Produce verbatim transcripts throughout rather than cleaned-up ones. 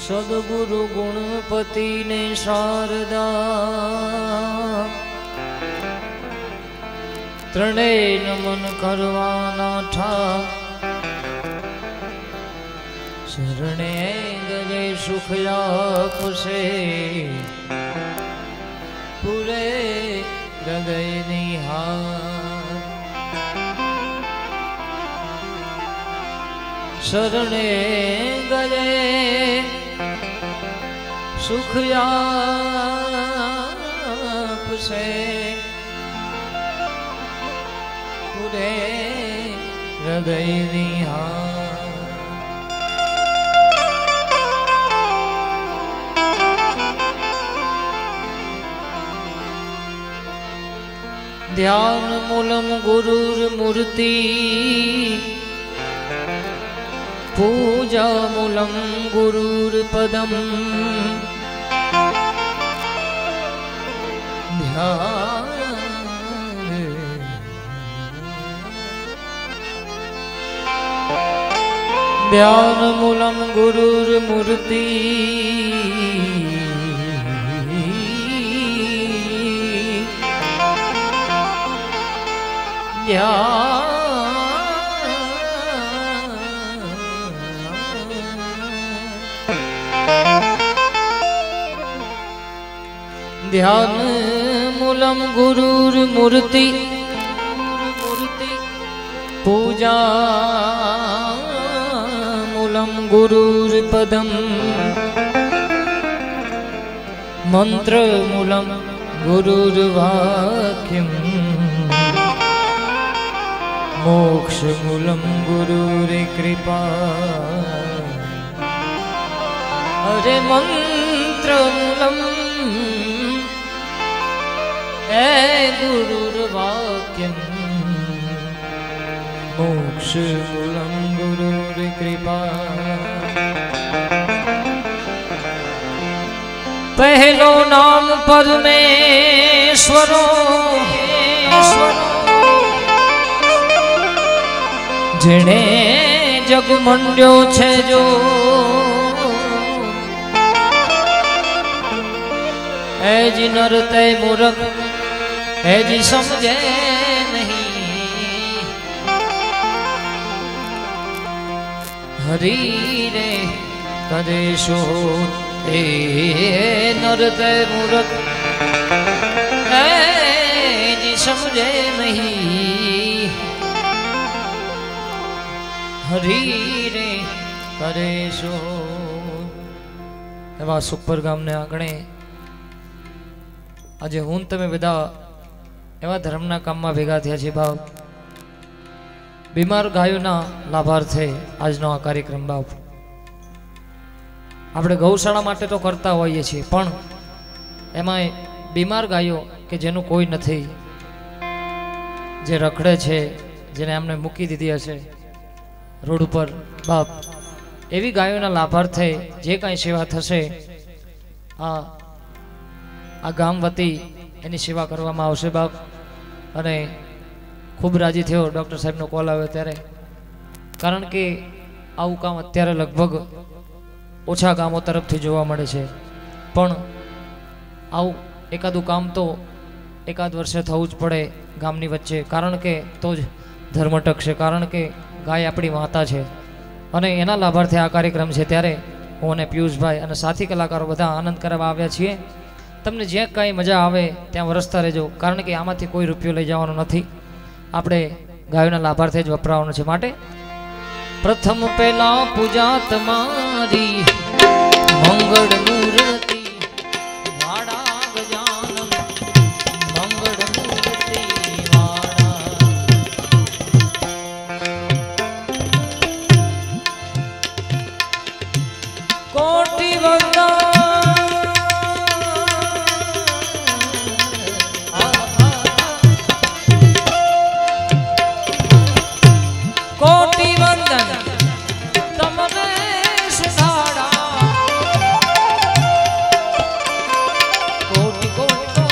सद्गुरु गुणपति ने शारदा त्रणेय नमन करवाना था शरणे गजे सुख आपसे पूरे हृदय निहार शरणे गजे सुख आपसे पूरे हृदय निहार ध्यान मूलम गुरुर मूर्ति पूजा मूलम गुरुर पदम ध्यान ध्यान मूलम गुरुर मूर्ति ध्यान मूलम गुरुर मूर्ति पूजा मूलम गुरुर पदम मंत्र मूलम गुरुर वाक्यम मोक्ष मूलम गुरुर कृपा अरे मंत्र मूलम ए गुरुर वाक्यम मोक्ष मूलम गुरुर कृपा पहलो नाम परमेश्वरो जेने जग मंड्यो छे जो ए जी नर ते मूर्ख ए जी समझे नहीं हरि रे कदेशो ए नर ते मूर्ख ए जी समझे नहीं हरि रे करेशो एवा सुपर गाम ने आंगणे आज हूँ तमे बधा एवा धर्मना काममां भेगा थया छे बाप बीमार गायोना लाभार्थे आजनो आ कार्यक्रम बाप आपणे गौशाळा माटे तो करता होईए छीए पण एमांय बीमार गायो के जेनुं कोई नथी जे रखड़े छे जेने आमने मूकी दीधी हशे रोड पर बाप एवी गायोना लाभार्थे जे कांई सेवा थशे आ आ गाम वती एनी सेवा करवामां आवशे बाप अने खूब राजी थयो डॉक्टर साहेबनो कॉल आव्यो त्यारे कारण के आवुं काम अत्यारे लगभग ओछा गामों तरफथी जोवा मळे छे पण आवुं एकादुं काम तो एकाद वर्षे थवुं ज पड़े गामनी वच्चे कारण के तो ज धर्म टकशे कारण के गाय अपनी माता है और एना लाभार्थी आ कार्यक्रम है त्यारे हूँ अने पीयूष भाई और साथी कलाकारों बधा आनंद करवा आव्या छीए तमने जे कांई मजा आवे त्यां वरसता रहेजो कारण के आमांथी कोई रूपियो लई जवानो नथी आपणे गायोना लाभार्थी ज वपराववानो छे माटे प्रथम पहला पूजा तमारी मंगल मूर्ति वाड़ा गजानन मंगल मूर्ति वाड़ा कोटि वंदन कोटि वंदन तमने सुधारा कोटि कोटि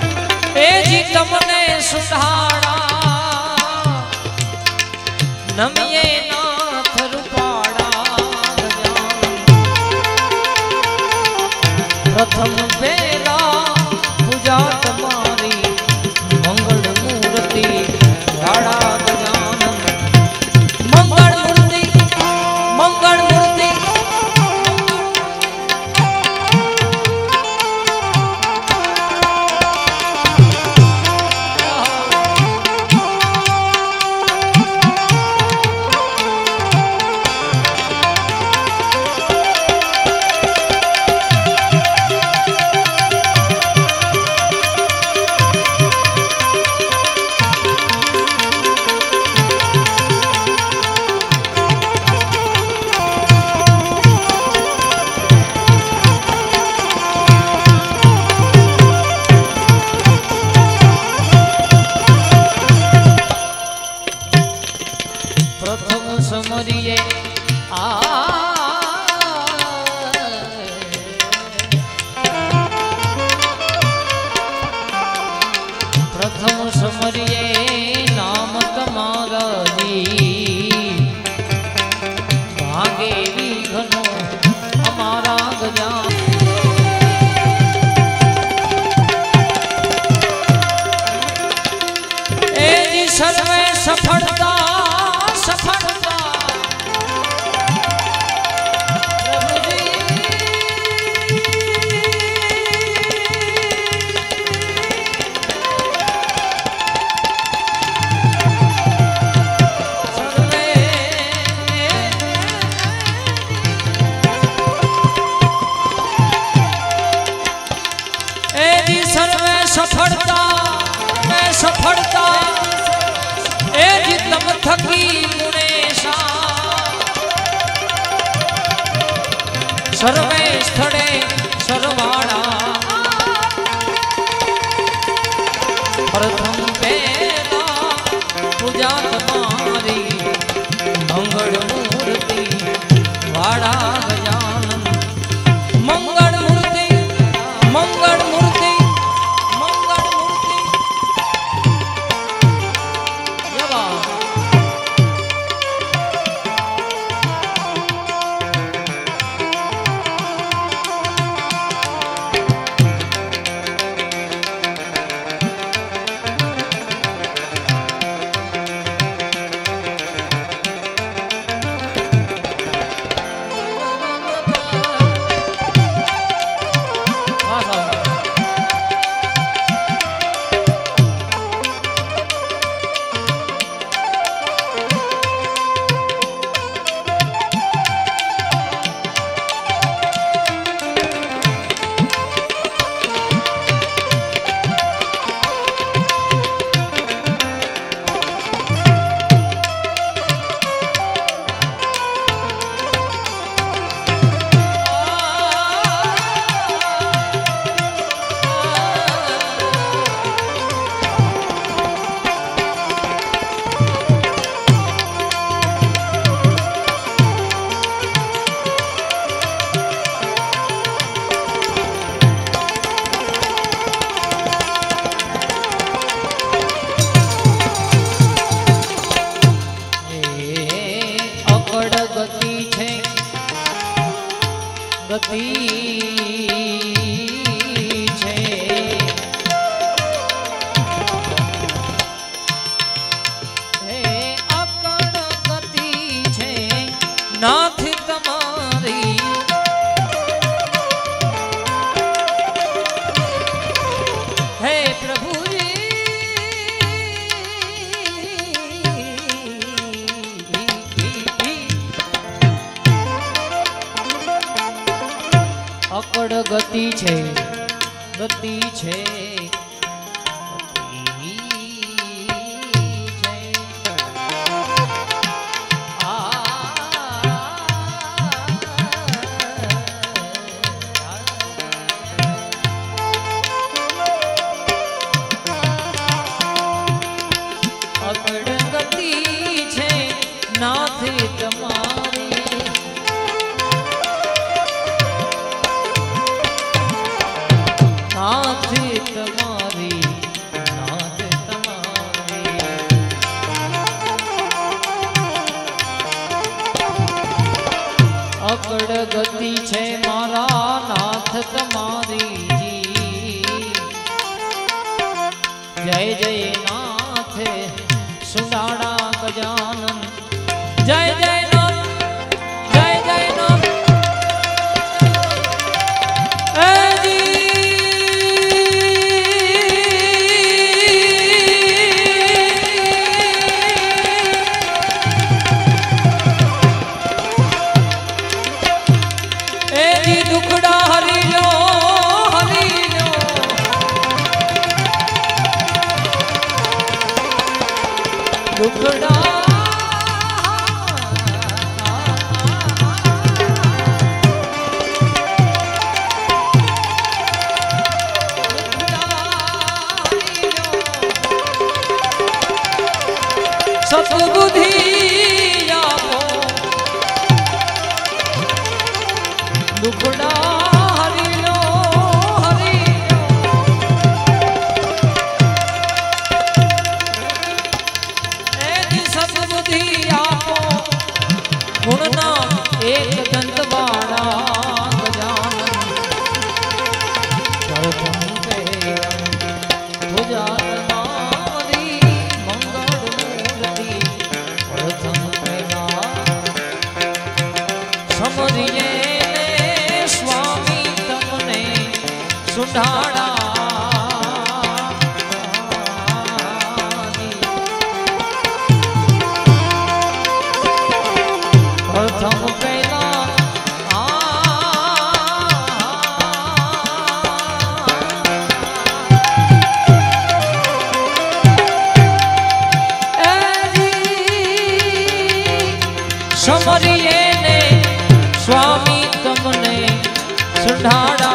ए जी तमने सुधारा नम રમીએ નાથ રૂપાળા ગજાનન પ્રથમ પેલા પૂજા તમારી મંગળ મૂર્તિ વાળા ગજાનન મંગળ મૂર્તિ મંગળ મૂર્તિ સમરીએ પ્રથમ સમરીએ નામ તમારા જી ભાગે વિઘ્નો અમારા ગજા એ જી સર્વે સફળતા સફળતા सफलता में सफलता ए जी तम थकी गुणेशा सर्वे स्थळे सर्वाणा प्रथम पेला पूजा तुम्हारी मंगल मूर्ति वाड़ा गजानन मंगल मूर्ति मंगल मूर्ति गति छे हे अकड़ गति छे नाथ तमारी हे प्रभु अकड़ गति छे गति छे अकड़ गति छे नाथ तमारी नाथ तमारी नाथ तमारी गति छे मारा नाथ तमारी जय जय नाथ सुंडाड़ा गजानन जय जय नाथ जय जय नाथ ए जी ए जी दुखड़ा हरि लो हरि लो दुखड़ा सतबुद्धि आपो दुखड़ा हरि लो हरि लो ऐसी सतबुद्धि आपो गुणना एक दंत वाला गजानन सर्वं पे भुजा समरिए स्वामी तमने सुंडाड़ा प्रथम पहला समरिए स्वामी तमने सुंडाड़ा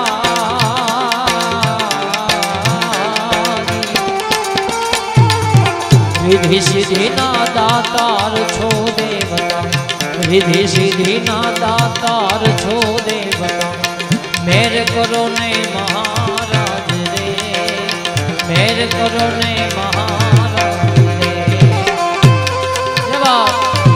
रिधि सिद्धि ना दातार छो देवता रिधि सिद्धि ना दातार छो देवता मेरे करो ने महाराज रे मेरे करो ने महाराज रे जय बाबा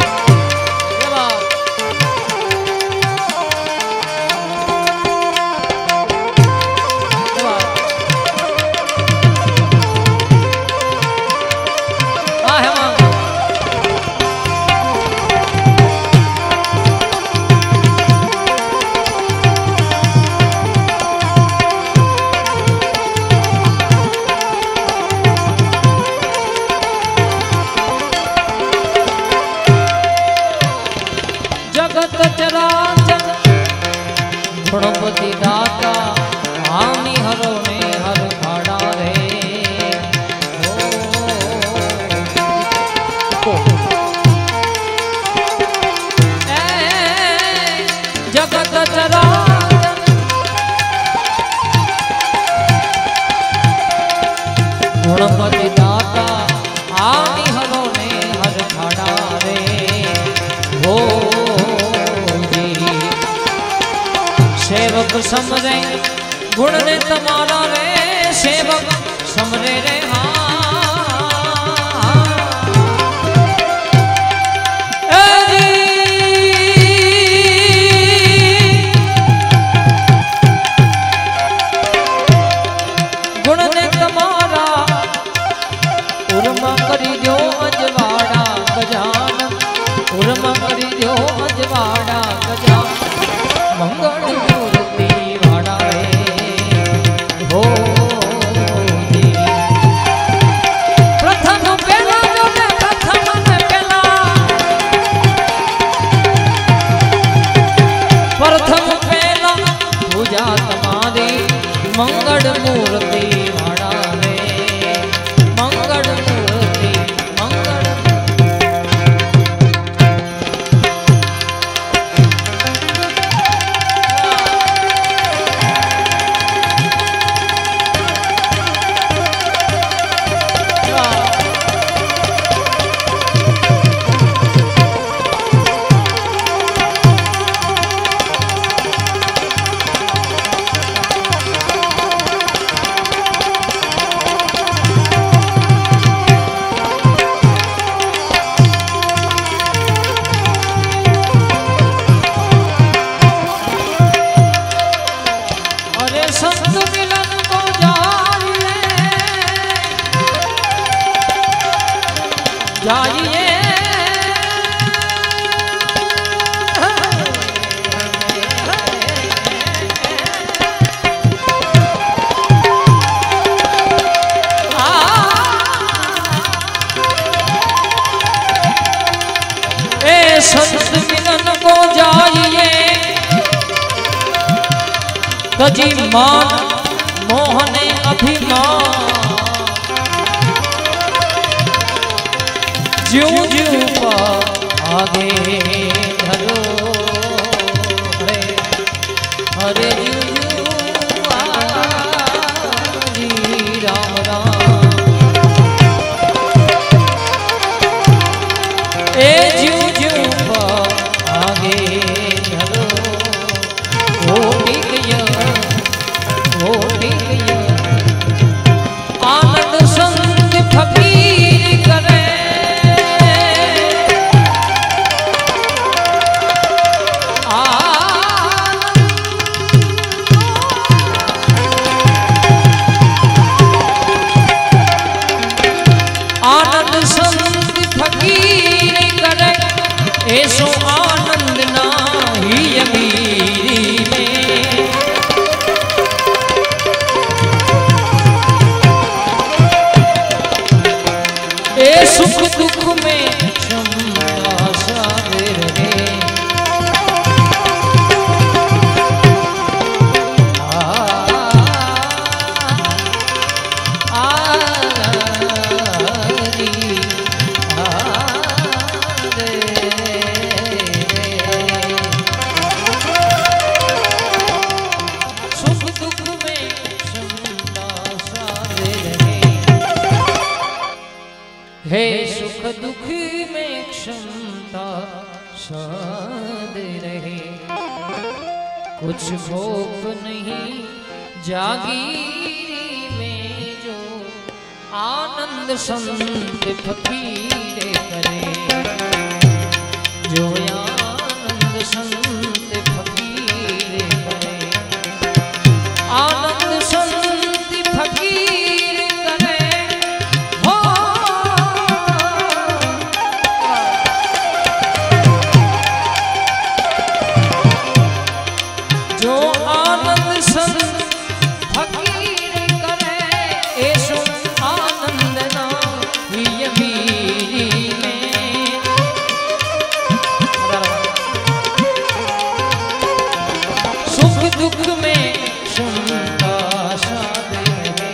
गणपति दाता आमी हरो ने हर खाड़ा रे ए जगत चराचर गणपति दाता आमी हरो ने हर खाड़ा रे हो सेवक समरे गुण ने तमारा रे सेवक समरे रे हाँ गुण ने तमारा उर्मा करी दो अजवाड़ा गजानन उर्मा करी दो अजवाड़ा गजानन मंगल मूर्ति वाड़ा रे हो जी प्रथम पहला जो ने प्रथम ने पहला प्रथम पहला पूजा तुम्हारी मंगल मूर्ति वाड़ा रे मंगल मूर्ति मंगल संत मिलन को जाइए तजी मान मोहने अभिमान ज्यों ज्यों पा आगे धरो हरे हरे राम राम ए ज्यों ज्यों पा आगे धरो वो गया वो गया आनंद संग फकीर करे आनंद संग फकीर करे ऐसो आनंद नाही अमीरी में ए सुख दुख में क्षमता सागर है हे सुख दुख में क्षमता साध रहे कुछ भोग नहीं जागीरी में जो आनंद संत फकीर करे जो आनंद संत फकीर करे आनंद संत फकीर करे हो जो आनंद संत फकीर करे ऐसो आनंद ना अमीरी में सुख दुख में क्षमता साध रहे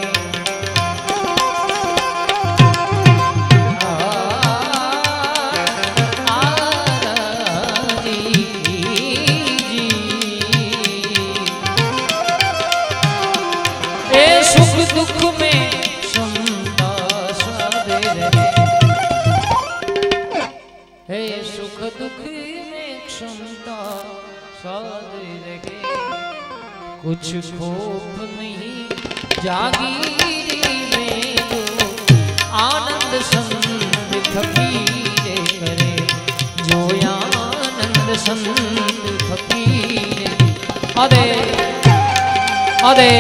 सुख दुख में क्षमता साध रहे हे सुख दुख में क्षमता साध रहे कुछ खौफ नहीं जागीरी में जो आनंद संत फकीर करे जो आनंद संत फकीर अदे अदे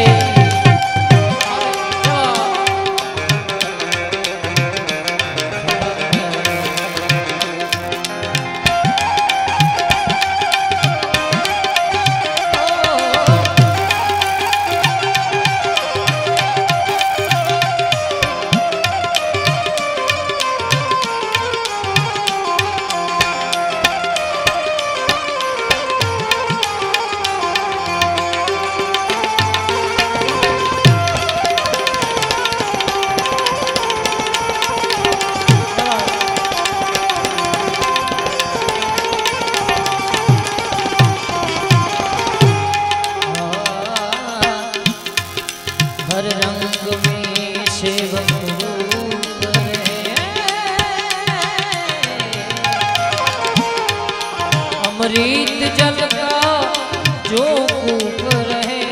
हर रंग में सेवक रूप है अमृत जल का जो कूप रहे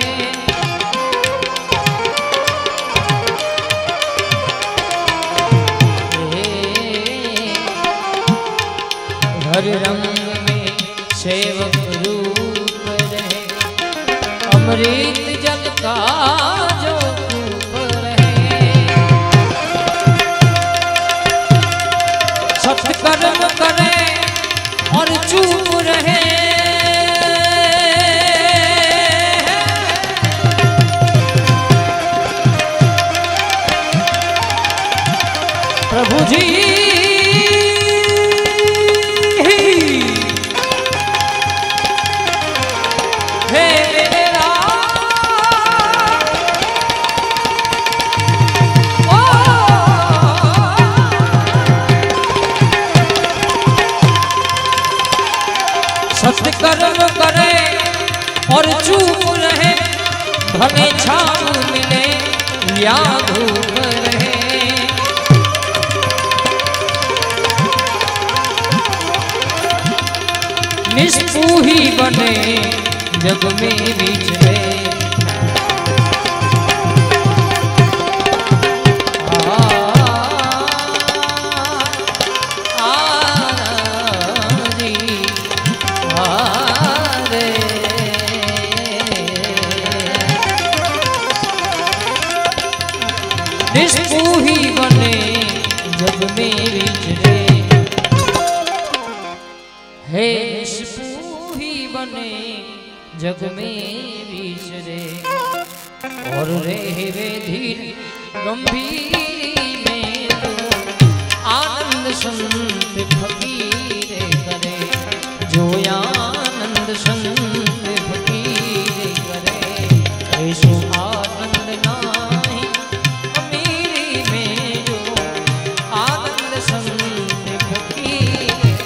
हर रंग में सेवक रूप रहे अमृत जल का जो सत्कर्म करे और चूप रहे प्रभु जी सत्कर्म करे और चूप रहे, भले छाव मिले या धूप रहे। निष्पूही बने जग में विचरे, निष्पूही बने जग में विचरे, हे निष्पूही बने जग में विचरे। और रहे वे धीर गंभीर में तो आनंद संत फकीर करे, जो आनंद संत फकीर करे। ऐसो आनंद नाही अमीरी में, जो आनंद संत फकीर।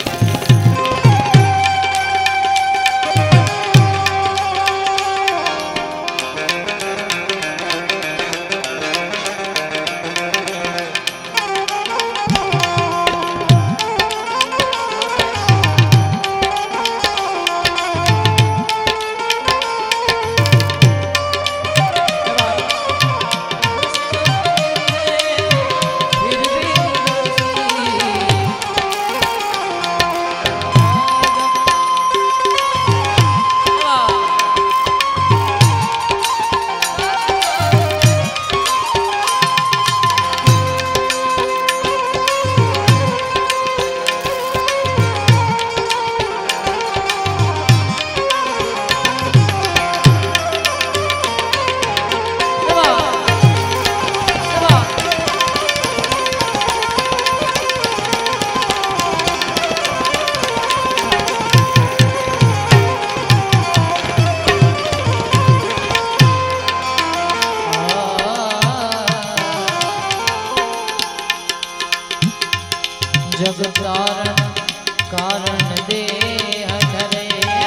जग कारण कारण दे हरे,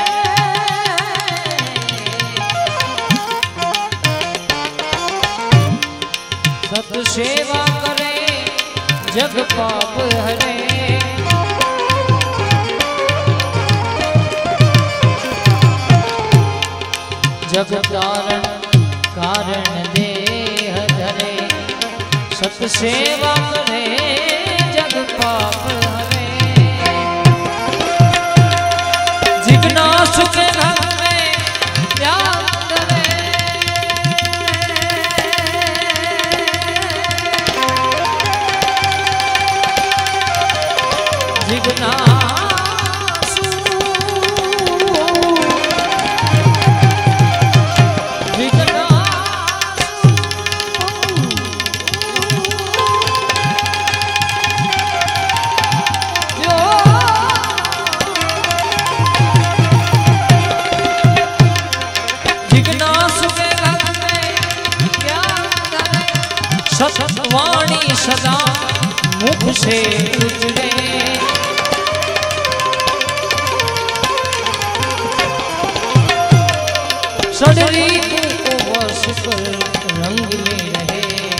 सत सेवा करे जग पाप हरे। जग कारण कारण दे हरे, सत सेवा करे जग पाप हरे। जिगना सुख घर में त्याग करे, जिगना सतवाणी सदा मुख से उजड़े, सडरी को वश कर रंग में रहे।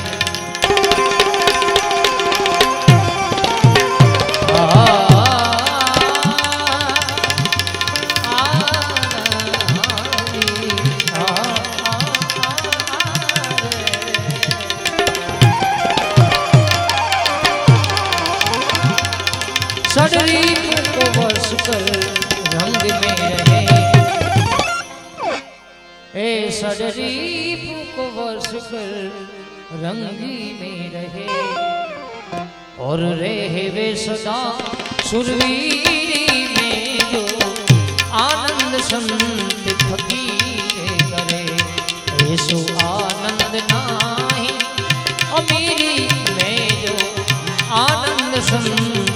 सडरी को वर्ष कर रंग में रहे, ए सडरी को वर्ष कर रंगी में रहे। और रहे वे सदा सुरवीरी में, जो आनंद संत फकीर करे। ऐसो आनंद नाही अमीरी में, जो आनंद संत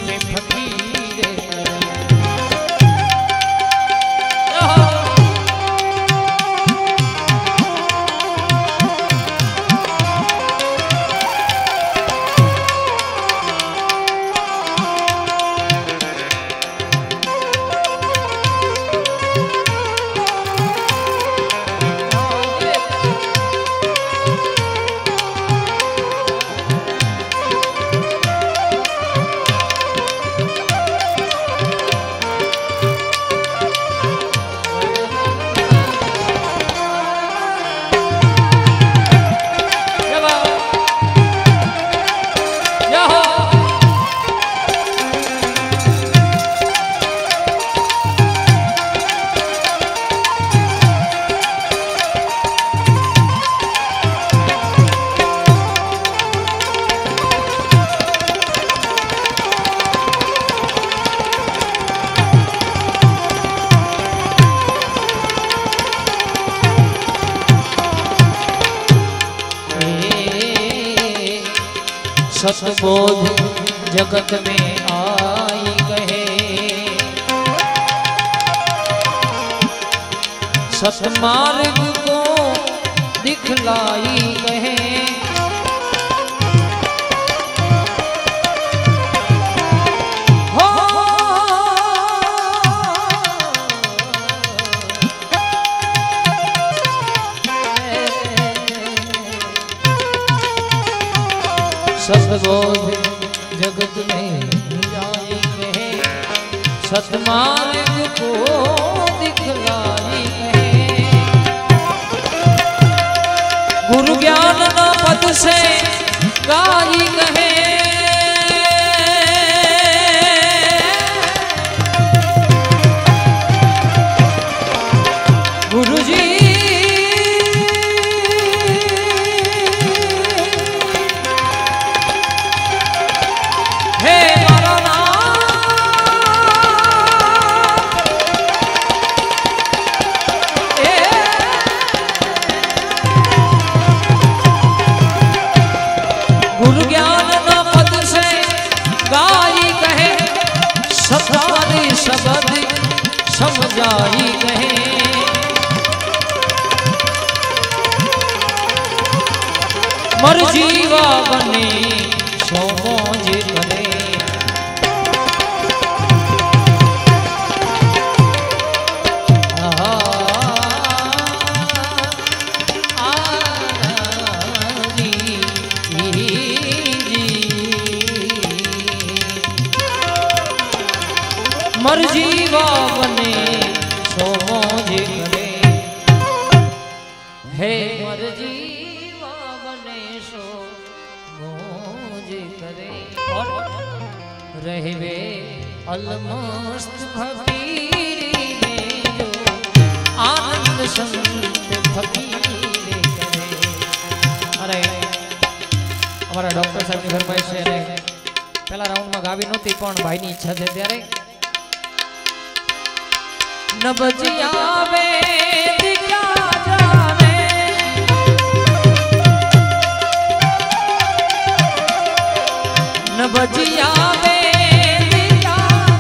सतबोध जगत में आई कहे, सतमार्ग को दिखलाई कहे, सतबोध जगत में जाई कहे, सतमार्ग को दिखलाई कहे, गुरु ज्ञान न पद से गाई कहे, गुरु जी गुरु ज्ञान न पद से गाई कहे, सतारी शब्द समझाई कहे, मर जीवा बने सो मौज करे, मर जीवा बने सो मौज करे, हे मर जीवा बने सो मौज करे, और रहवे अलमस्त फकीरी में जो आनंद संत फकीरी करे। अरे हमारा डॉक्टर साहब की फरमाइश है, पहला राउंड में गावी नहोती पण भाई ની ઈચ્છા છે ત્યારે न बजियावे दिया जावे, न बजियावे दिया।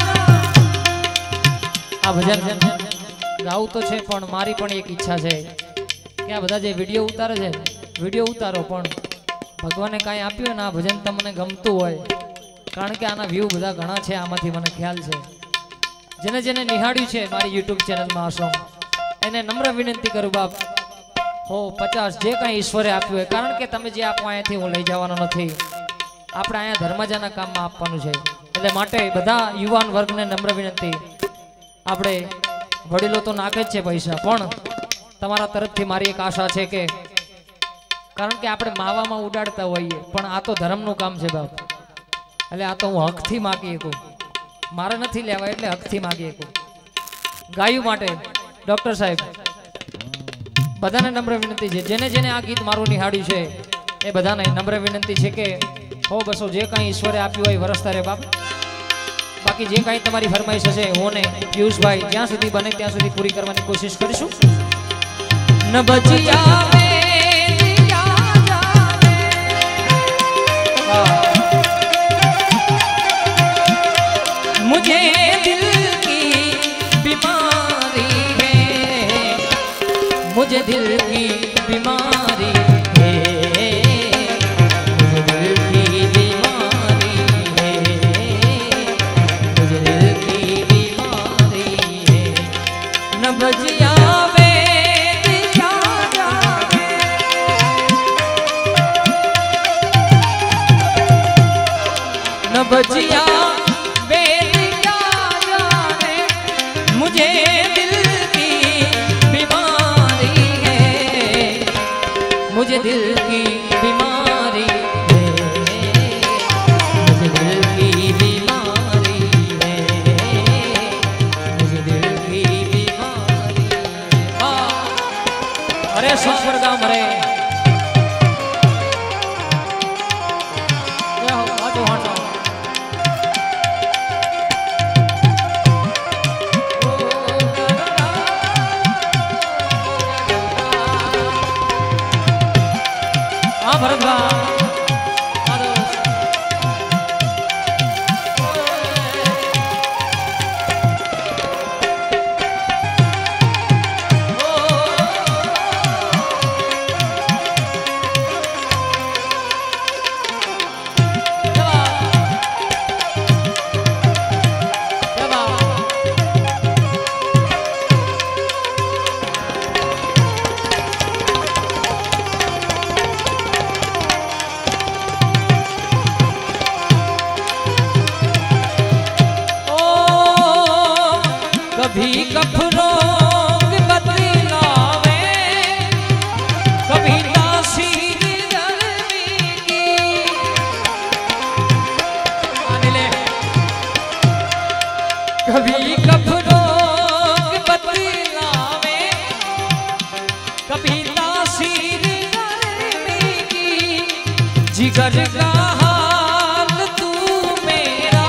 आ भजन गाऊ तो छे पण मारी पण एक इच्छा छे के आ बधा जे विडियो उतारे छे विडियो उतारो पण भगवाने काई आप्यो ने आ भजन तमने गमतुं होय, कारण के आना व्यू बधा घणा छे, आमांथी मने ख्याल छे। जेने जेने निहाळ्યું છે મારી YouTube ચેનલ માં આસો એને નમ્ર વિનંતી કરું બાપ હો પચાસ જે કાંઈ ઈશ્વરે આપ્યું હોય, કારણ કે તમે જે આપો અહીંયાથી હું લઈ જવાનો નથી, આપણે અહીંયા ધર્મજાના કામમાં આપવાનું છે, એટલે માટે બધા યુવાન વર્ગને નમ્ર વિનંતી, આપણે વડીલો તો નાખે જ છે પૈસા, પણ તમારા તરફથી મારી એક આશા છે કે કારણ કે આપણે માવામાં ઉડાડતા હોઈએ પણ આ તો ધર્મનું કામ છે બાપ, એટલે આ તો હું હકથી માગી શકું, मारे नहीं लेवा एटले हकथी मांगी को गायु माटे डॉक्टर साहेब बधाने नम्र विनंती है, जेने जेने आ गीत मारू निहाळ्યું છે ए बधाने नम्र विनंती है कि हो बसो जे काई ईश्वरे आप्યું હોય वरसता रे बाप, बाकी जे काई तमारी फरमाइश हशे હું ने पीयूष भाई ज्यां सुधी बने त्यां सुधी पूरी करवानी कोशिश करीशुं। न बजिया दिया जावे, मुझे दिल की बीमारी है, मुझे दिल की बीमारी है, मुझे दिल की बीमारी है, मुझे दिल की बीमारी है, न बजियावे दिया जावे, न बजिया मुझे दिल की बीमारी है, मुझे दिल की बीमारी है, मुझे दिल की बीमारी है, मुझे दिल की बीमारी है। अरे सुपर गाम रे भरत भाई कभी कफरों बतलावे, कभी तासीर गर्मी की। कभी कफरों बतलावे, कभी तासीर गर्मी की। जिगर का हाल तू मेरा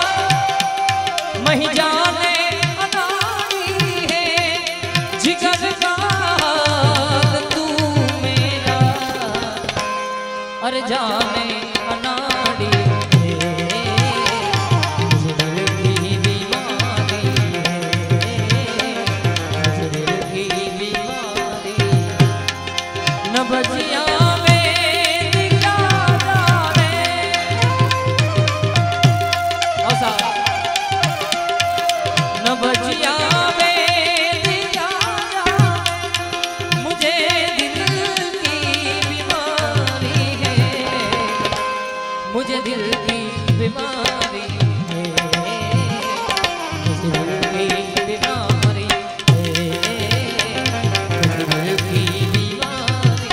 मही जाने अनाड़ी है। जिगर का हाल तू मेरा अरे जाने अनाड़ी है। दिल की बीमारी है, दिल की बीमारी न बजिया मुझे दिल की बीमारी है, मुझे दिल की बीमारी है, मुझे दिल की बीमारी।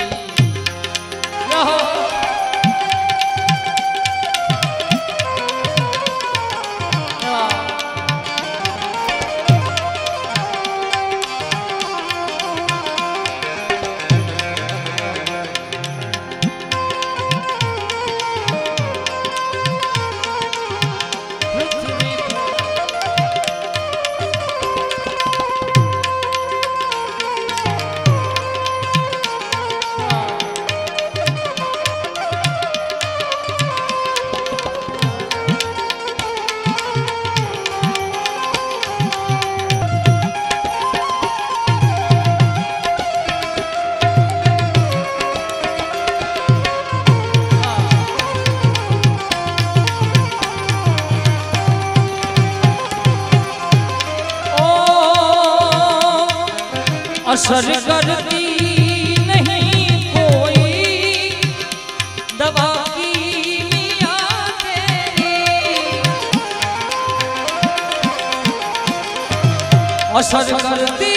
असर करती नहीं कोई दवा की मियां तेरी। असर करती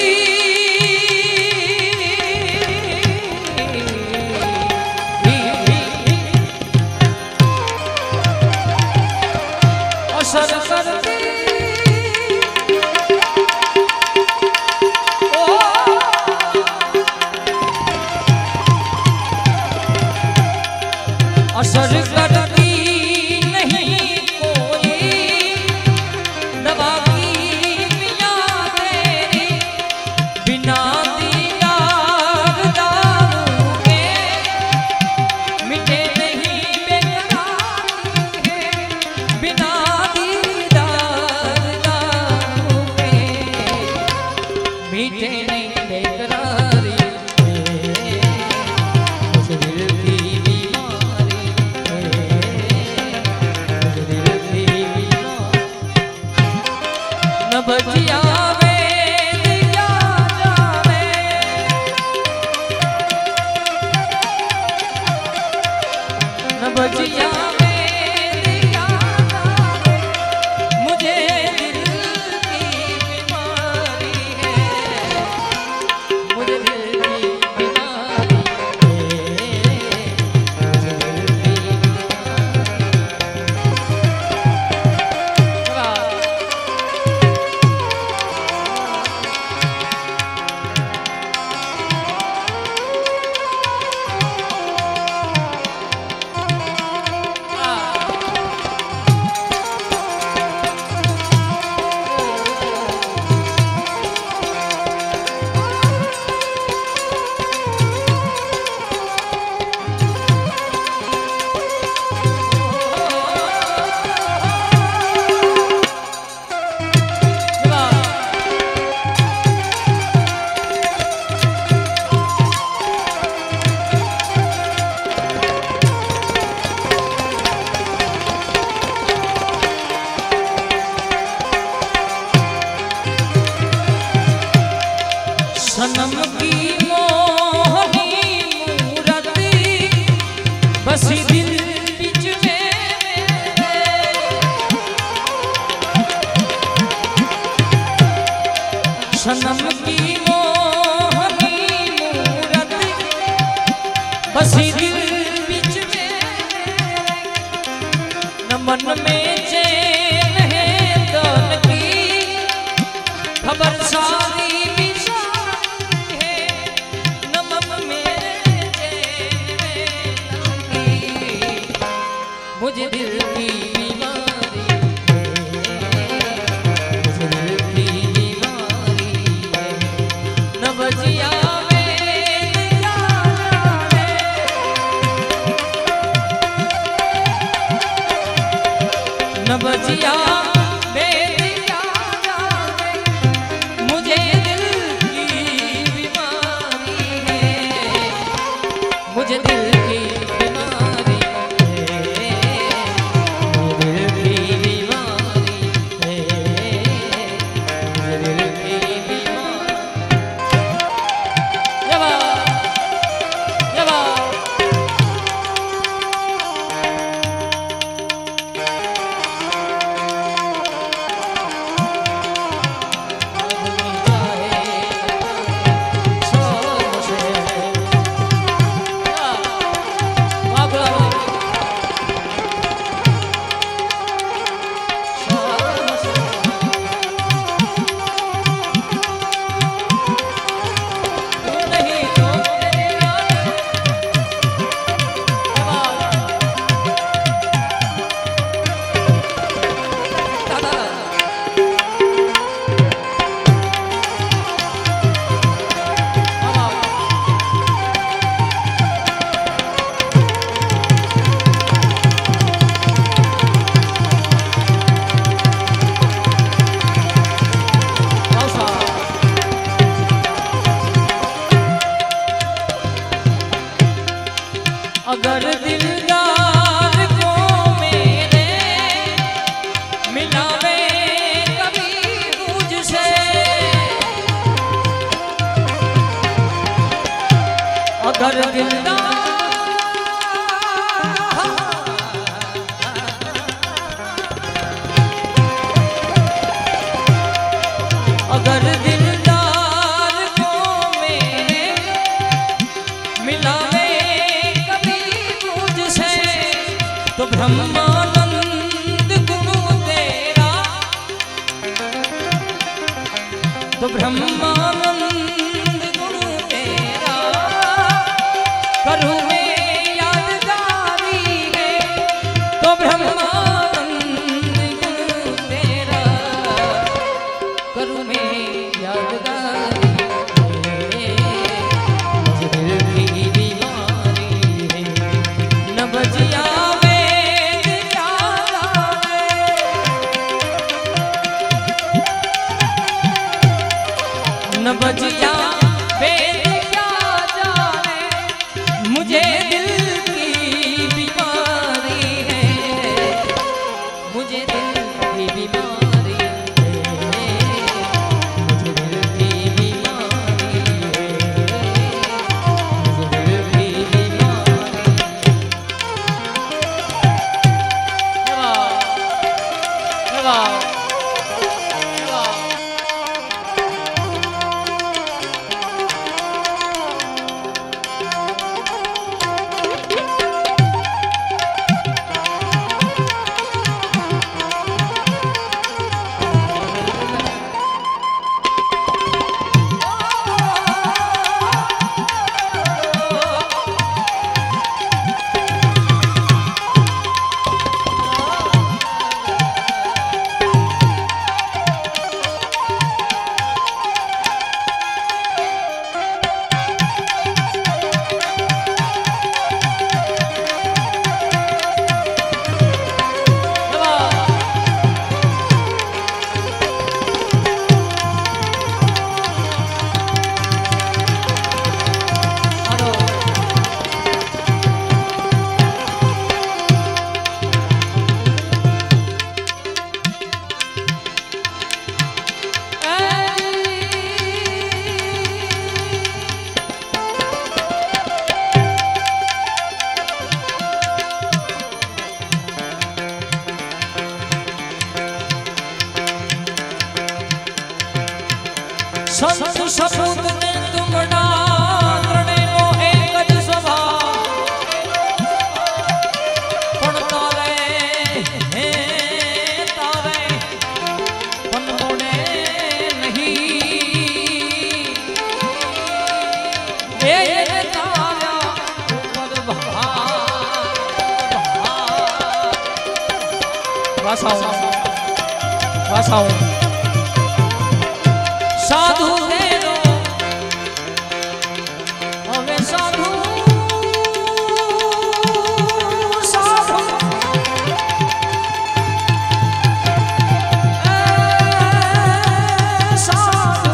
असर करती असर करती नहीं कोई दवा की मियां तेरी। बिना दीदार दारू के मिटे नहीं बेकरारी है। बिना दीदार दारू के मिटे नहीं बेकरारी है। मुझे दिल की बजिया वे दिया जावे, न बजिया वे दिया जावे। मुझे दिल की बीमारी है, मुझे दिल की बीमारी है, मुझे दिल की सनम की मोहनी मूरती बसी दिल बिच में। सनम की मोहनी मूरत बसी दिल बीच में न मन में चैन है दौल की खबर सारी बिसारी है न मन में चैन है की मुझे दिल की बीमारी मुझे दिल की बीमारी है न बजिया न बजिया बेदिया जाने मुझे दिल की बीमारी है मुझे दिल की बीमारी है मुझे दिल की बीमारी है मुझे दिल की बीमारी जवा जवा अगर दिलदार को मेरे मिलावे कभी मुझसे अगर दिलदार अगर दिलदार को मेरे मिलावे तो ब्रह्मानंद गुरु तेरा तो ब्रह्मानंद गुरु तेरा करूँ मैं यादगारी है तो ब्रह्मानंद गुरु तेरा करूँ मैं यादगारी है मुझे दिल की बीमारी है न बजिया न बजिया बेदिया जाने मुझे दिल की बीमारी है मुझे दिल की बीमारी है मुझे दिल की बीमारी है मुझे दिल की बीमारी वाह वाह संत सपूत ने तुमड़ा त्रणे नो एक ज स्वभाव पण तारे हे तारे पण मोड़े नहीं ए तारा ऊपर भार वासाओ वासाओ साधु तेरो हमें साधु साधु साधु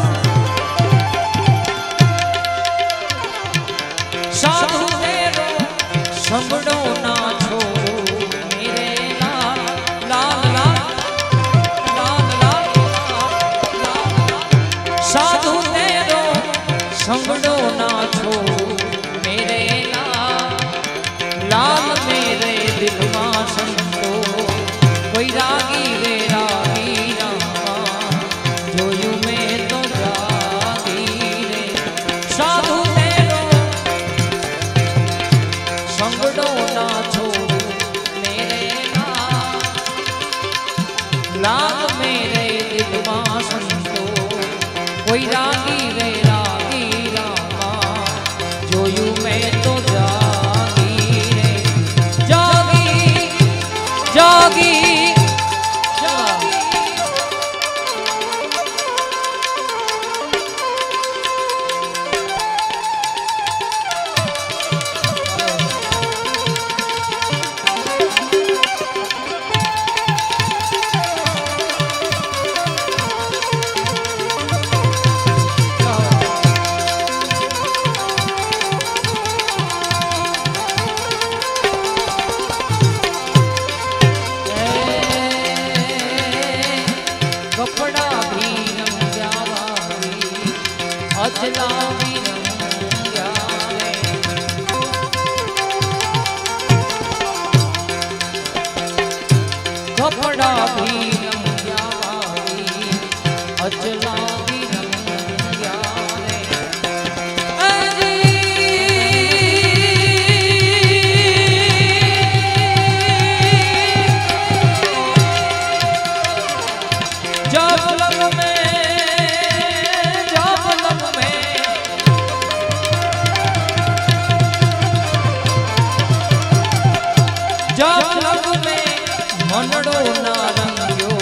साधु तेरो संगड़ो ना छो मेरे लाल लाल लाल लाल लाल साधु तेरो संगड़ो ना छो मेरे लाल लाल मेरे दिल मां संतो कोई रागी रे रागी रामा जोयू में तो जागी रे साधु तेरो संगड़ो ना छो मेरे लाल लाल मेरे दिल मां संतो कोई रागी रे रागी रामा जोयू में तो जागी रे जागी जागी जागी कपड़ा भी रंगा वाली अजला भी रंगा रे कपड़ा भी रंगा वाली अजला भी रंगा रे जब लब में जब लब में जब लब में मनड़ो ना रंगियो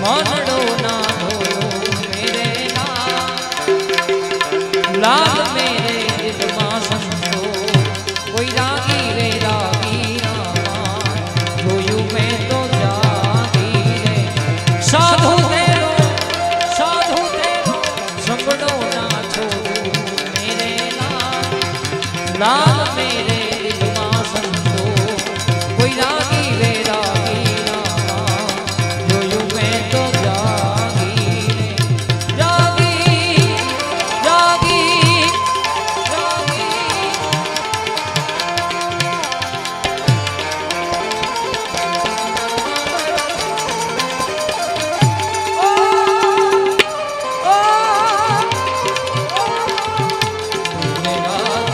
वानड़ो ना धोयो मेरे नाम लाल मेरे दिल मां संतो कोई रागी रे रागी रामा जोयू मैं तो जागी रे साधु तेरो साधु तेरो संगड़ो ना छोड़ू मेरे नाम लाल मेरे दिल मां संतो कोई रागी रे रागी रामा जोयू मैं तो जागी रे जागी जागी जागी ओ ओ मेरा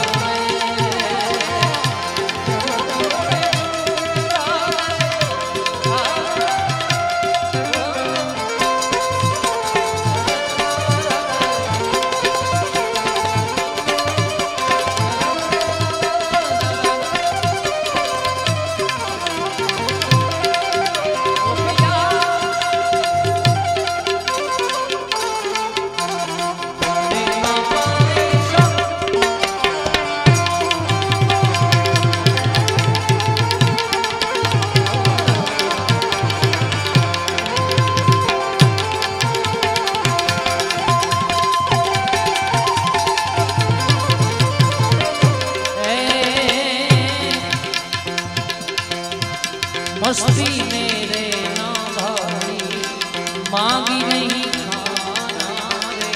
मस्ती मेरे ना भाई मांगी नहीं खाना रे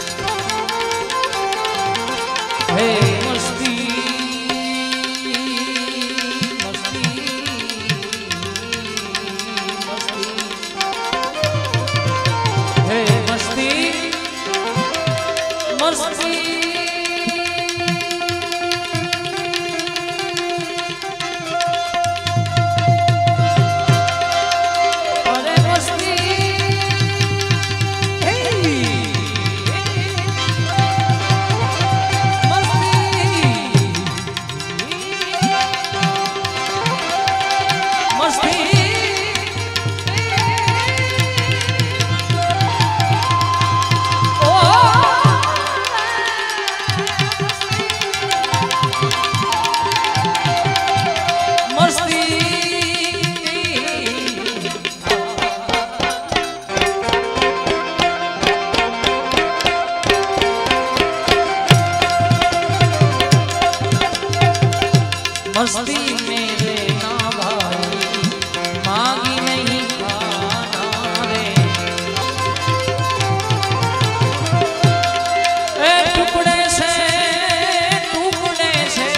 हे मस्ती मस्ती मस्ती हे मस्ती मस्ती मस्ती मेरे ना भाई मांगी नहीं खाना रे ए टुकड़े से टुकड़े से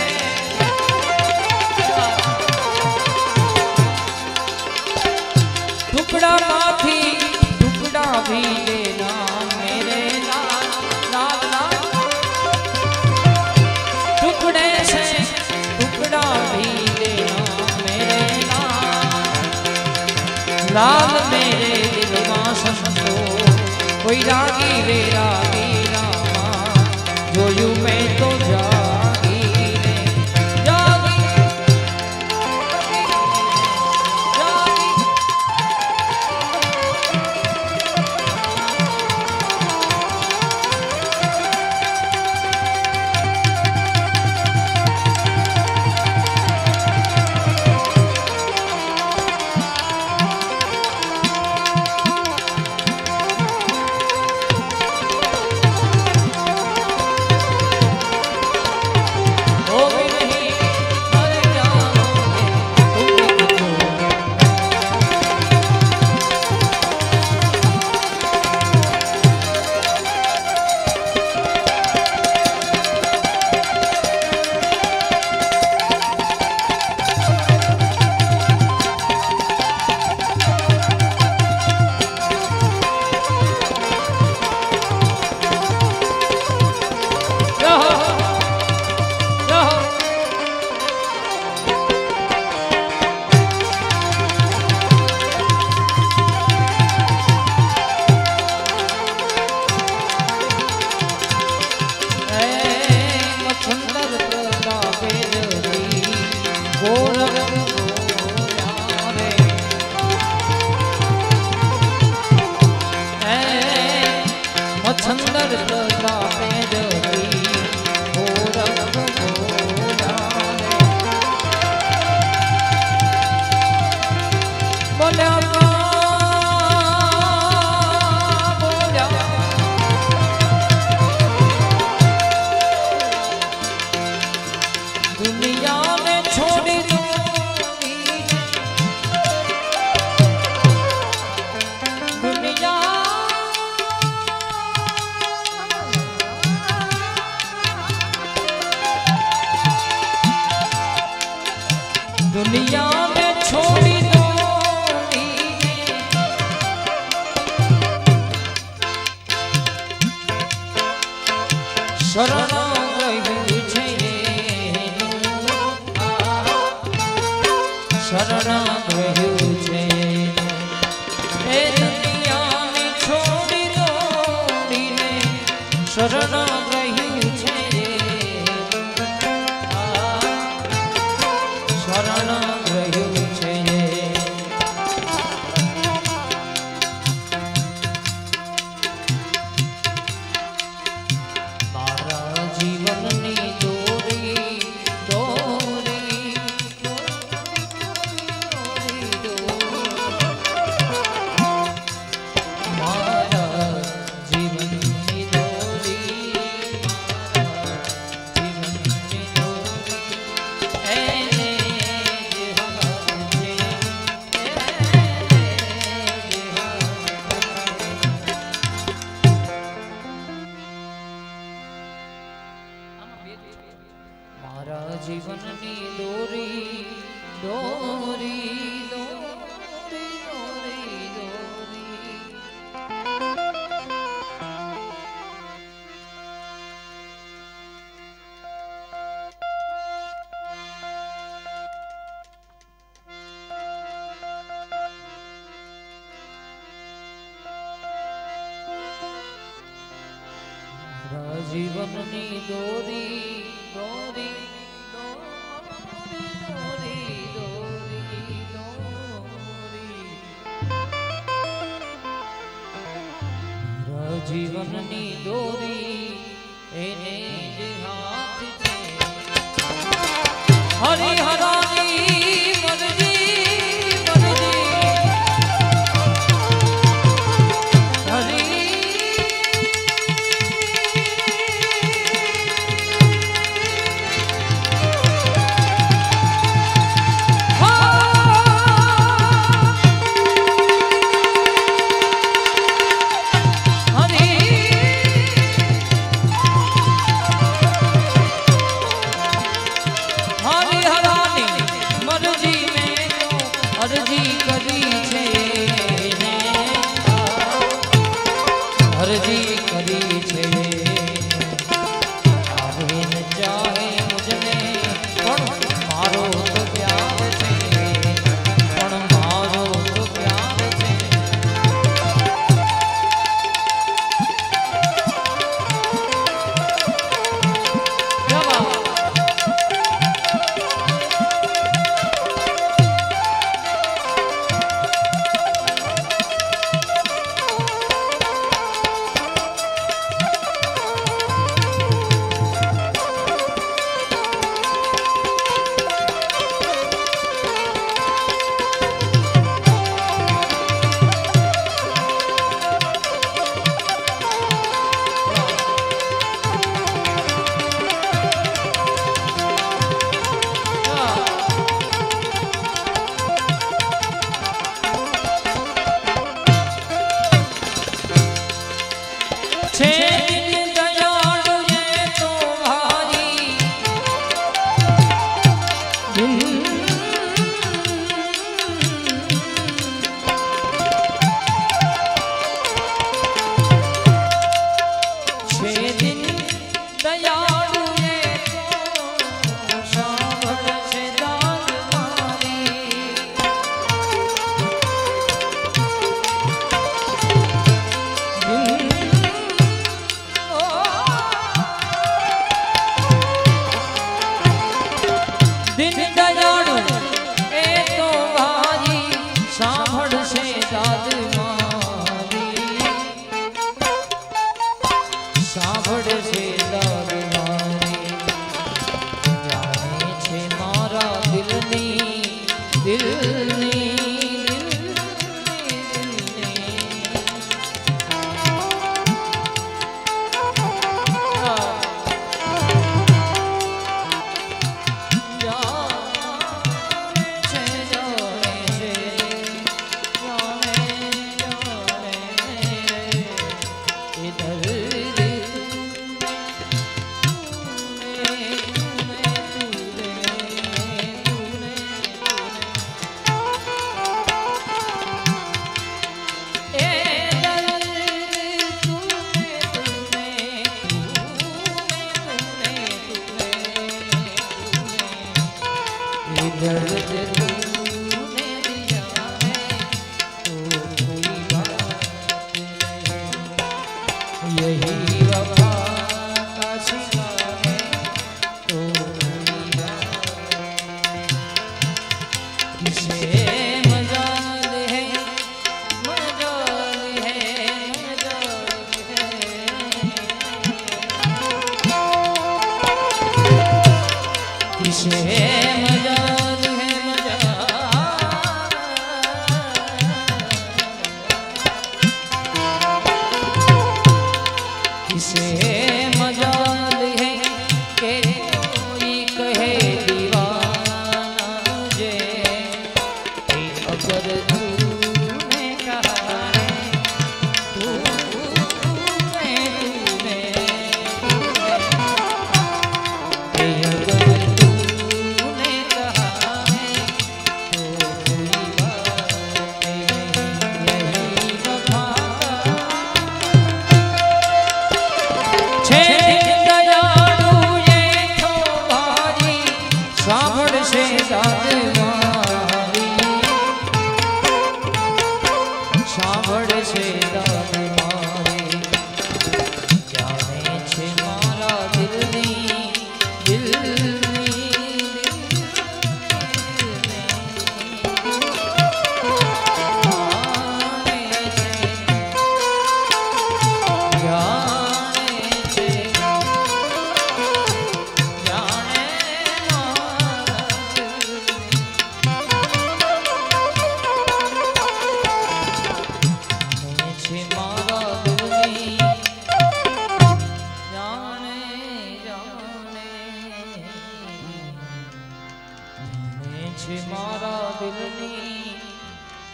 टुकड़ा माथी टुकड़ा भी लेना मेरे लाल लाल लाल टुकड़े से टुकड़ा भी लेना मेरे लाल लाल मेरे दिल मां संतो कोई रागी रे रागी रामा जोयू मैं तो जागी रे जागी जागी जीवननी दोरी दोरी दोरी दोरी दोरी दोरी जीवननी दोरी एने जे हाथ छे हरिहरानी मरजी मरजी हरि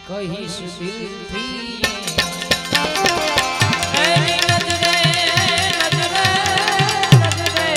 કહીશ દિલથી એની નજરે નજરે નજરે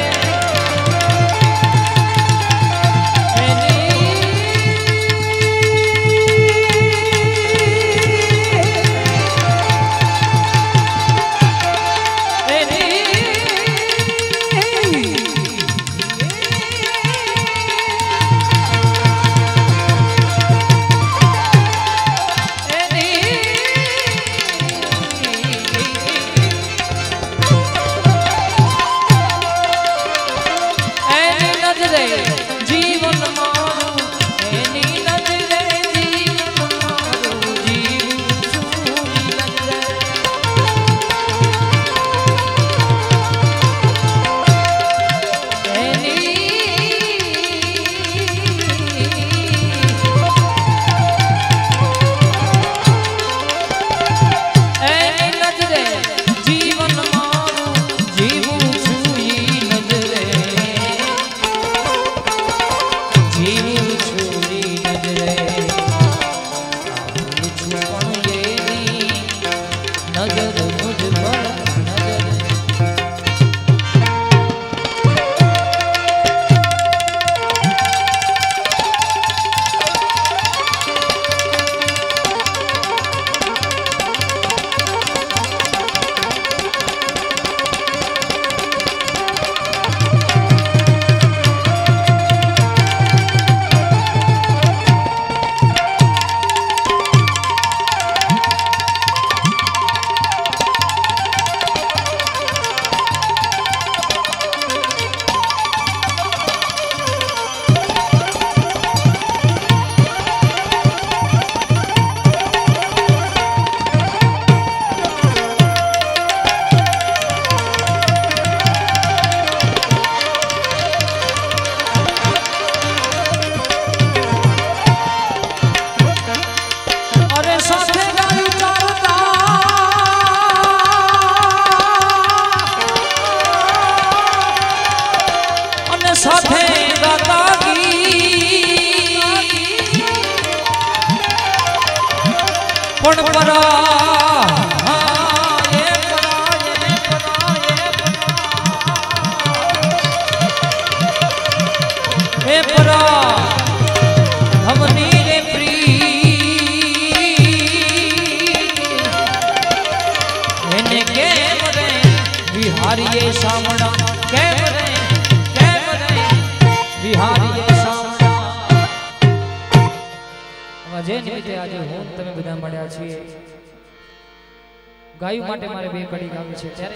ગાયું માટે મારે બે કડી ગાવી છે ત્યારે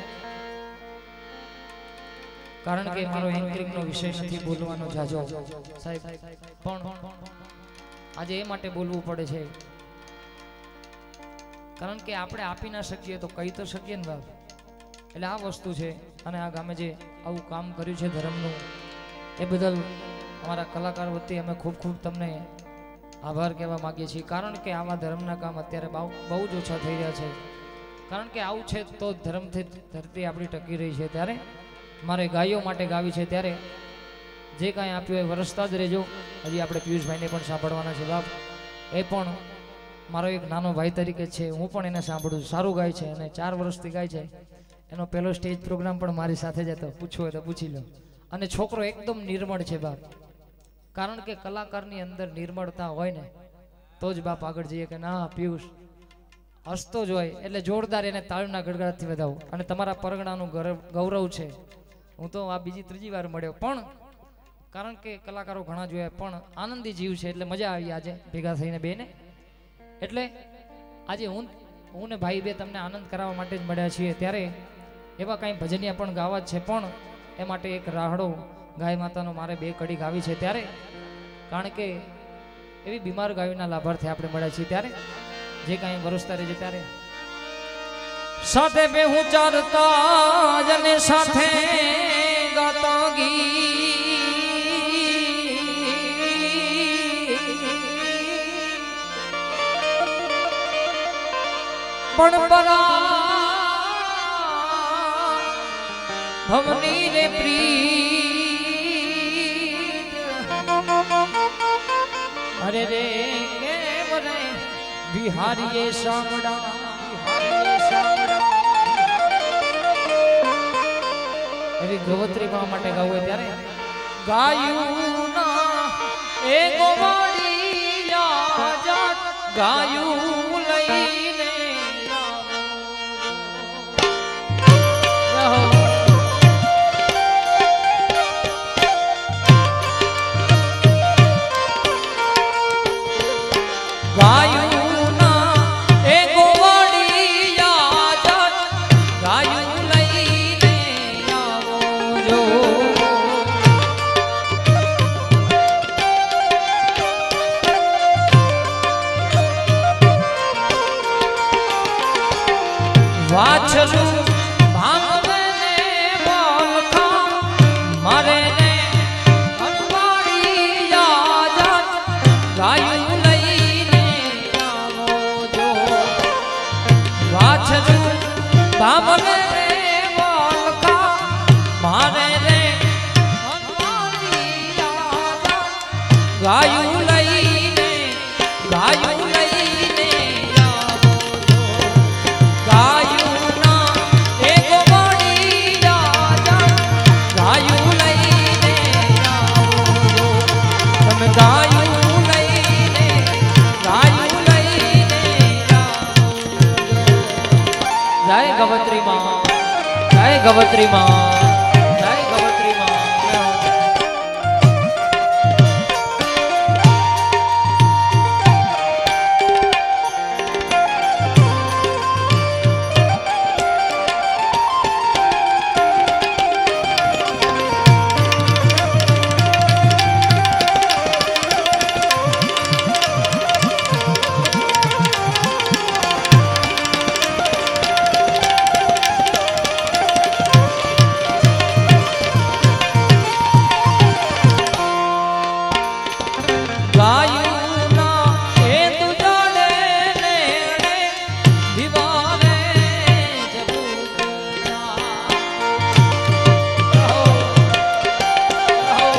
કારણ કે મારો એન્કરિંગ નો વિષય નથી બોલવાનો જાજો સાહેબ પણ આજે એ માટે બોલવું પડે છે કારણ કે આપણે આપી ના શકીએ તો કહી તો શકીએ ને બાપ એટલે આ વસ્તુ છે અને આ ગામે જે આવું કામ કર્યું છે ધર્મનું એ બદલ અમારા કલાકાર વતી અમે ખૂબ ખૂબ તમને આભાર કહેવા માંગીએ છીએ કારણ કે આવા ધર્મના કામ અત્યારે બહુ જ ઓછા થઈ રહ્યા છે કારણ કે આવું છે તો ધર્મથી ધરતી આપણી ટકી રહી છે ત્યારે મારે ગાયો માટે ગાવી છે ત્યારે જે કાંઈ આપ્યું એ વરસતા જ રહેજો હજી આપણે પિયુષભાઈને પણ સાંભળવાના છે બાપ એ પણ મારો એક નાનો ભાઈ તરીકે છે હું પણ એને સાંભળું છું સારું ગાય છે અને ચાર વર્ષથી ગાય છે એનો પહેલો સ્ટેજ પ્રોગ્રામ પણ મારી સાથે જ હતો પૂછવું હોય તો પૂછી લો અને છોકરો એકદમ નિર્મળ છે બાપ કારણ કે કલાકારની અંદર નિર્મળતા હોય ને તો જ બાપ આગળ જઈએ કે ના પિયુષ હસતો જ હોય એટલે જોરદાર એને તાળીના ગડગડાટથી વધાવો અને તમારા પરગણાનું ગૌરવ છે હું તો આ બીજી ત્રીજી વાર મળ્યો પણ કારણ કે કલાકારો ઘણા જોયા પણ આનંદી જીવ છે એટલે મજા આવી આજે ભેગા થઈને બેને એટલે આજે હું હું ને ભાઈ બે તમને આનંદ કરાવવા માટે જ મળ્યા છીએ ત્યારે એવા કાંઈ ભજનિયા પણ ગાવા જ છે પણ એ માટે એક રાહડો ગાય માતાનો મારે બે કડી ગાવી છે ત્યારે કારણ કે એવી બીમાર ગાયોના લાભાર્થી આપણે મળ્યા છીએ ત્યારે જે કાંઈ વરસતા રહેશે ત્યારે સાથે બે હું ચારતા જને સાથે ગાતા ગી પણ પરા ભવની રે પ્રીત અરે રે કેમ રે बिहारी शामड़ा बिहारी शामड़ा एवी गवत्री मां माटे गाવું હોય ત્યારે ગાયું ના એ ગોવાળિયા જાત ગાયું લઈને આવો ગાયું ના એ ગોવાળિયા જાત ગાયું લઈને આવો જો વાછલું ભાંગવે ને બોલખા મારે ને અનવાળિયા જાત ગાયું લઈને આવો જો વાછલું ભાંગવે ને બોલખા મારે ને અનવાળિયા જાત ગાયું લઈને ગાયું લઈને આવો જો ગાયું ના એ ગોવાળિયા જાત ગાયું લઈને આવો જો તમે ગાયું લઈને ગાયું લઈને આવો જય ગવત્રી માં જય ગવત્રી માં જય ગવત્રી માં ગાયું ના એ તુજાડે નેણે દિવારે જબુકના રહો રહો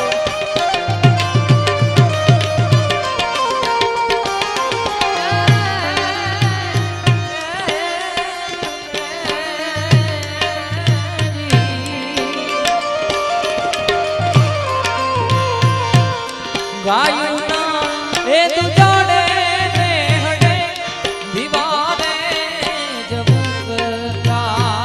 ગાયું ના એ તુજાડે નેહડે દિવારે જબુકતા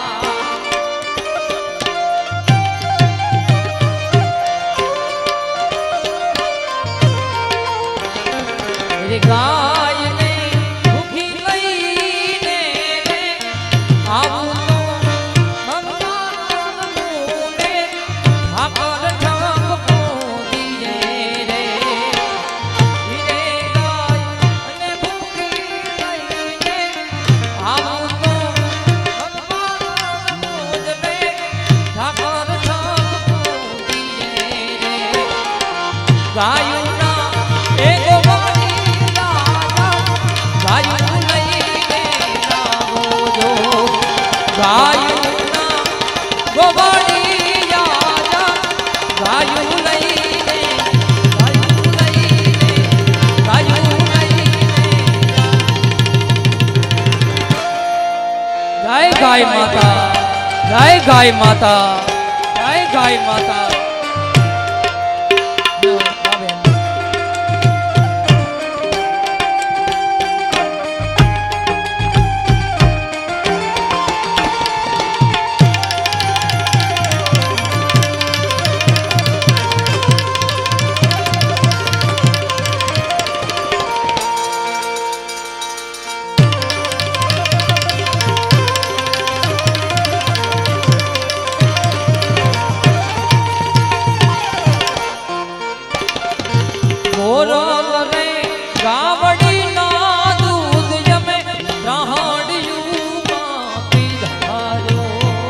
રે ગાયને ભૂખી લઈને ને આવું તો ભગવાન મુને ઠાકર ઠાકકો દિયે રે રે ગાય અને ભૂખી લઈને આવું તો ભગવાન મુજને ઠાકર ઠાકકો દિયે રે ગાયું ના એ ગોવાળિયા જાત ગાયું લઈને આવો જો ગાયું ના ગોવાળિયા જાત ગાયું લઈને ગાયું લઈને ગાયું લઈને જય ગાય માતા જય ગાય માતા જય ગાય માતા જો બાબેન મોરલ રે ગાવડી ના દૂધ જમે ત્રાહડિયું માં પીધાયો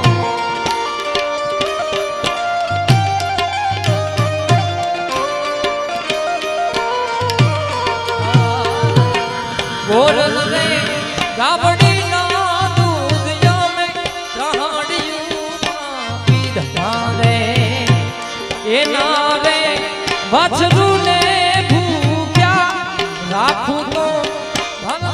મોરલ રે ગાવડી ના દૂધ જમે ત્રાહડિયું માં પીધા રે એના રે વાછરું ને ભૂખ્યા રાખું તો ભગવાન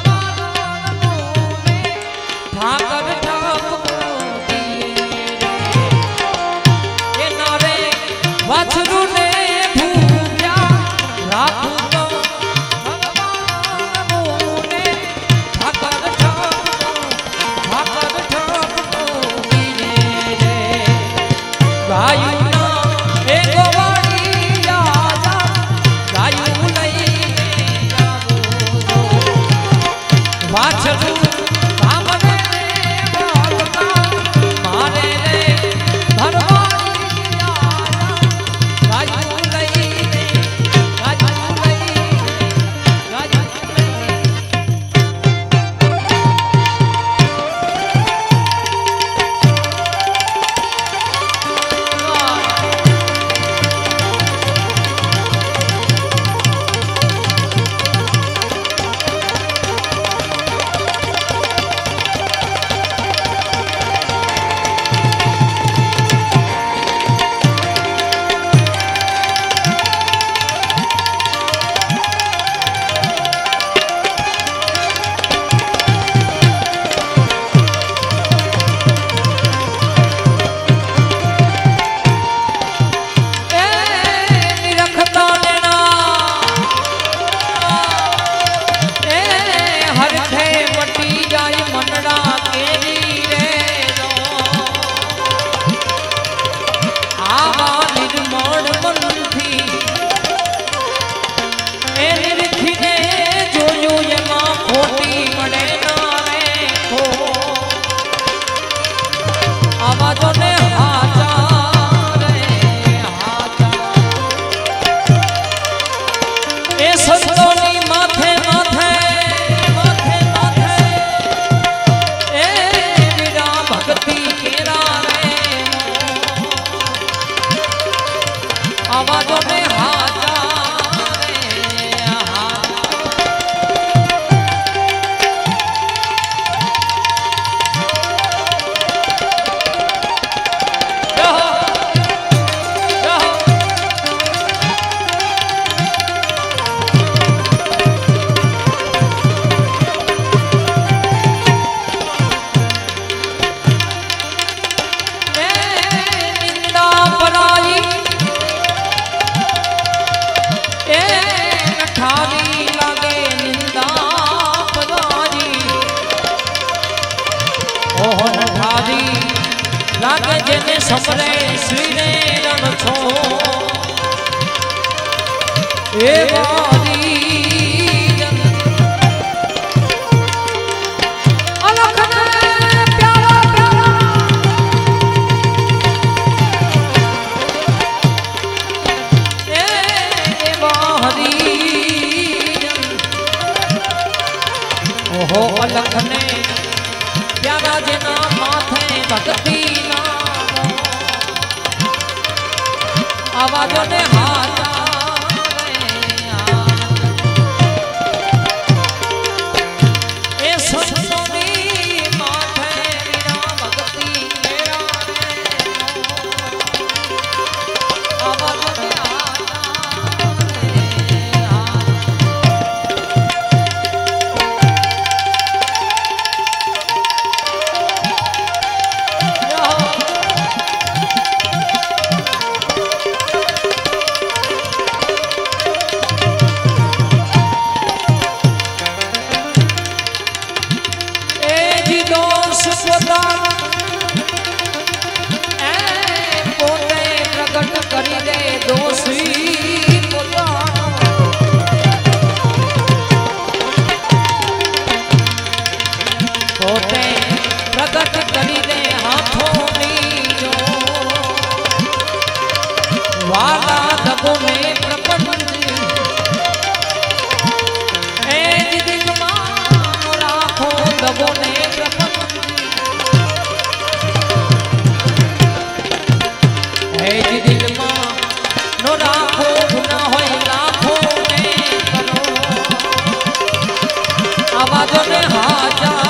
સમરે શ્રીને રણ છો એ વારી हो अलख ने प्यारा जना माथे भक्ति नाम आवाजों ने हाजा ए सुनोनी माथे बिना भक्ति मेरा आवाजों ने કરી દે દોષી પોતે પ્રગટ કરી દે હાથોની જો વાલા દબોને પ્રપંચ એ જ દિલમાં રાખો દબોને પ્રપંચ એ જ દિલમાં નો રાખો ગુના હોય લાખો ને કરો આવાજો ને હાજા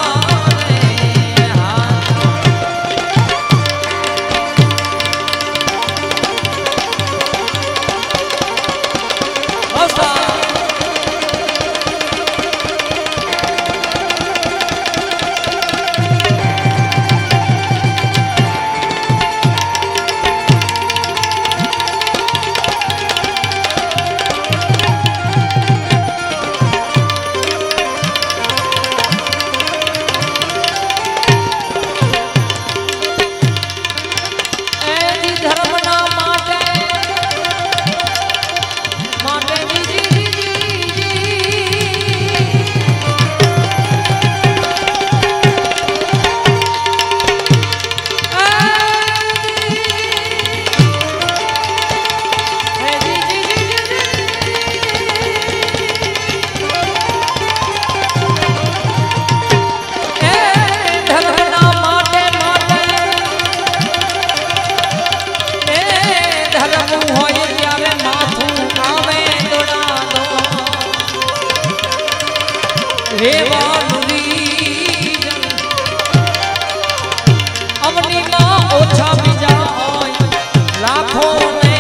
ઓછા બીજા હોય લાખો ને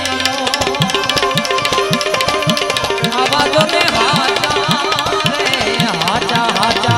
આવાજો ને હાજા રે હાજા હાજા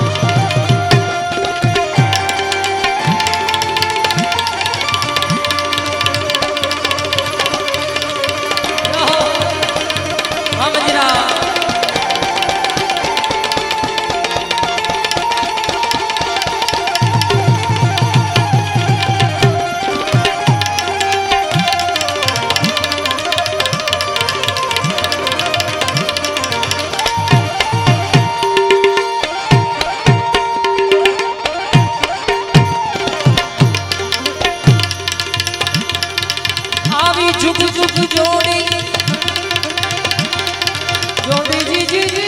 जुग जुग जोड़ी जोड़ी जी जी जी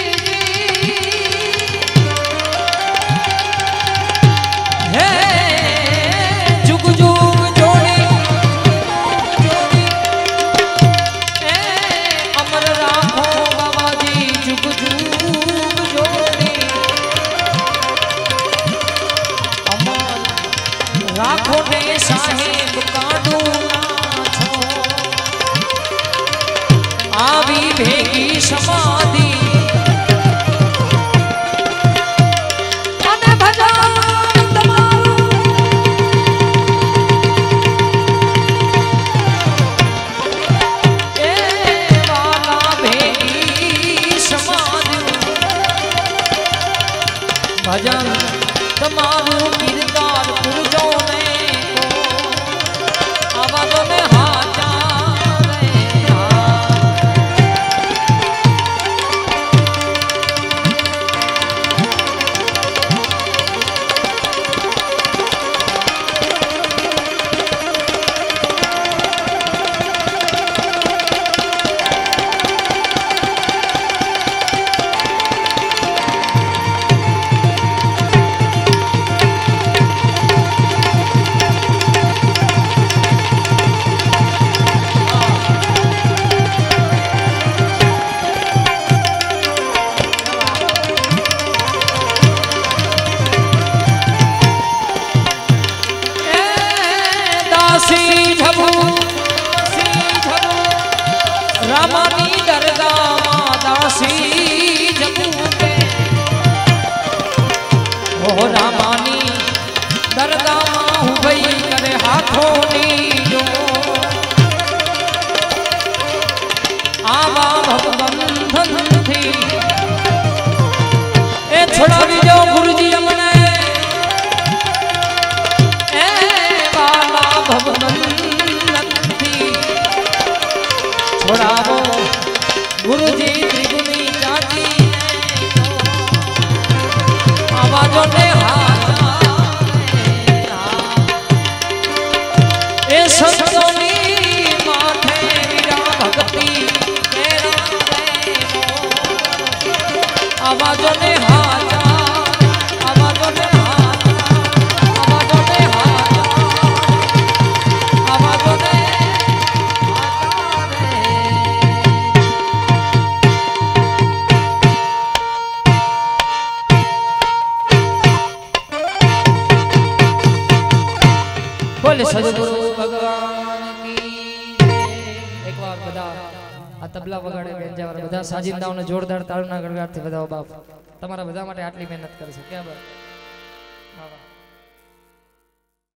है जुग जुग जोड़ी जोड़ी ए अमर राखो बाबा जी जुग जुग जोड़ी अमर राखो ने साहेब काडू आवी भेगी समाधि अने भजन तमारू ए वाला भेगी समाधि भजन तमारू किरदार पुरजो ने को આવાજો ને હાચા रामानी दरगाह दासी जबू के ओ रामानी दरगाह हूँ भई करे हाथों नी जो आवा भवबंधन थी ए छोड़ा भी जो गुरुजी अमने ए वाला भवबंधन छोड़ावो गुरुजी त्रिगुणी जाती आवाजों ने हाथा ए संतोनी माथे वीरा भक्ति तेरा आवाजों ने हाथा आवाजों ने हाथा आवाजों ने हाथा आवाजों ने सदगुरु भगवान की एक बार बधा आ तबला वगाड़े बेंजावर बधा साजिंदाओने जोरदार ताळना गड़गड़ाटथी बधाओ बाप तमारा बधा माटे आटली मेहनत करे छे क्या बात।